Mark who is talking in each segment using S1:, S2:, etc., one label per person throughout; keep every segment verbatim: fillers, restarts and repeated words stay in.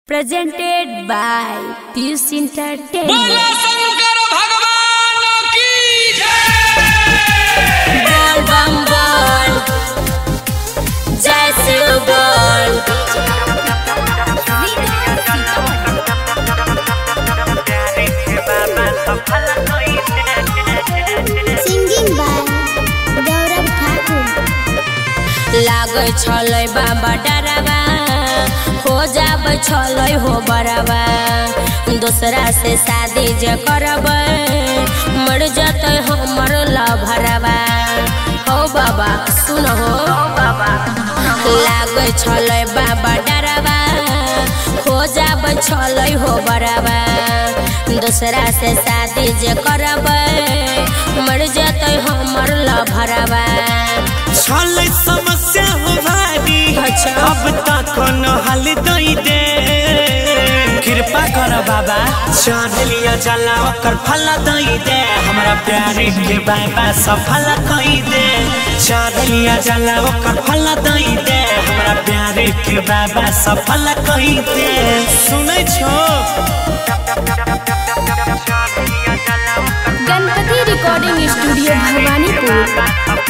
S1: presented by Piyush Entertainment।
S2: बोलो शंकर भगवान की जय।
S1: बोल बम बोल जय शिव बोल।
S3: Singing by Gaurav Thakur.
S1: लागे छलै बाबा डरावा हो जाब छलै हो बरावा। दूसरा से शादी जे करब मर जतै हमर लभरवा। हो बाबा सुन हो बाबा लागे छलै बाबा डरावा हो जाब छलै हो बरावा। दूसरा से शादी जे करब मर जतै हमर लभरवा।
S4: छले समस्या हो भारी
S1: अच्छा।
S4: अब तक कोनो हल दई दे। कृपा कर बाबा चढ़लिया जला ओकर फल दई दे। हमरा प्यारे के बाबा सफल कई दे। चढ़लिया जला ओकर फल दई दे। हमरा प्यारे के बाबा सफल कई दे। सुनै छो
S1: गणपति रिकॉर्डिंग स्टूडियो भवानीपुर।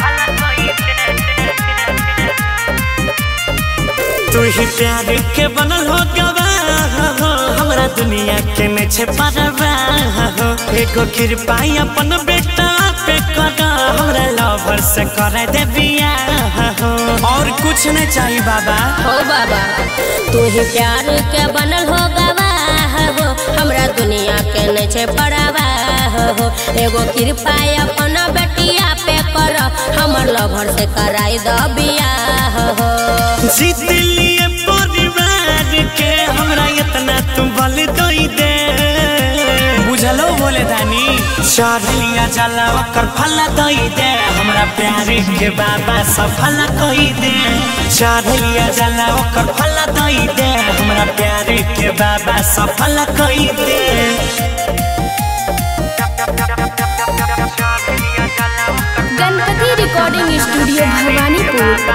S4: तू ही प्यार के बनल हो गवाह हो। हमरा दुनिया के में छे परवाह हो। एगो कृपा अपन बेटा पे कर। हमरा लवर से कर दे बियाह हो। और कुछ नहीं चाहिए बाबा।
S1: हो बाबा तू ही प्यार के बनल हो गवाह हो। हमरा दुनिया के नहीं छे परवाह हो। एगो कृपा अपन बेटिया पे कर। हमर लवर से कराई द बियाह हो।
S4: जीत लिए परिवार के हमरा इतना तू बल दई दे। बुझलो बोले दानी चढ़लिया जला ओकर फल दई दे। हमरा प्यारे के बाबा सफल कई दे। चढ़लिया जला ओकर फल दई दे। हमरा प्यारे के बाबा सफल कई दे।
S1: Ganpati recording studio Bhawanipur.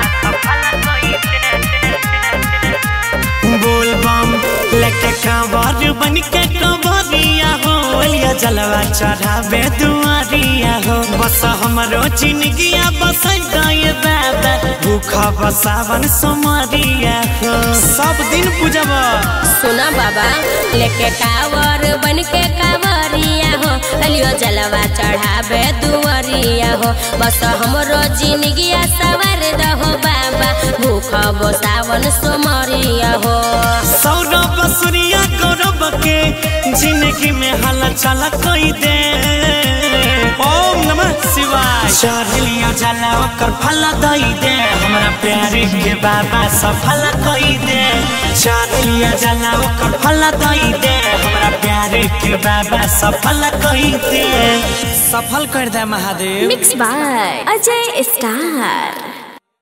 S4: बोल बम लेके कांवर बन के कंवरिया हो। लिया जलवा चढ़ावे दुआरिया हो। बस हमरो जिंदगिया बसै गए बाबा। भूखा बसावन सोमरिया हो। सब दिन पूजब
S1: सुना बाबा लेके कावर बन के कावरिया हो। लियो जलवा चढ़ावे दुआरिया हो। बस हमरो जिंदगिया सवार दहो बाबा। भूख बसावन सोमरिया हो।
S4: सौरभ सूर्या गौरव के जिंदगी में हल चल कोई दे। ओम नमः शिवाय चढ़लिया जला ओकर फल दई दे। हमरा प्यारे के बाबा सफल कई दे। चढ़लिया जला ओकर फल दई दे। हमरा प्यारे के बाबा सफल कई दे। सफल कर दे Mahadev.
S1: Mix by Ajay star.